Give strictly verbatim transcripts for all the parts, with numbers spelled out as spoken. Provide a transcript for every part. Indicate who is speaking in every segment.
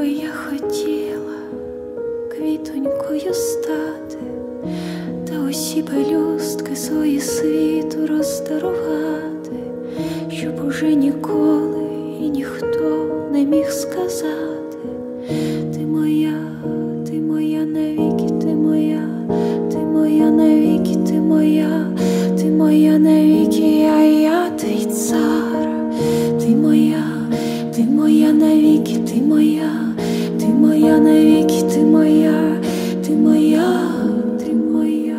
Speaker 1: я хотіла квітонькою стати, та усі пелюстки свої світу роздарувати, щоб уже ніколи і ніхто не міг сказати: ти моя, ти моя навіки, ти моя, ти моя навіки, ти моя, ти моя навіки, а я твій цар. Ти моя, ти моя навіки, ти моя, ти моя навіки, ти моя, ти моя, ти моя.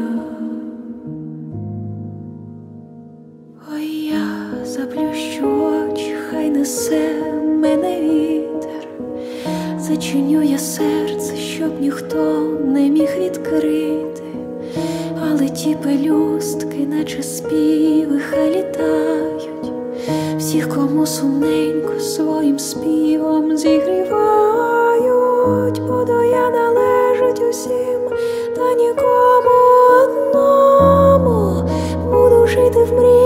Speaker 1: Ой, я заплющу очі, хай несе мене вітер, зачиню я серце, щоб ніхто не міг відкрити, але ті пелюстки, наче співи, хай літають, всіх, кому сумненько, своїм співом зігрівають. Буду я належать усім, та нікому одному, буду жити в мрії.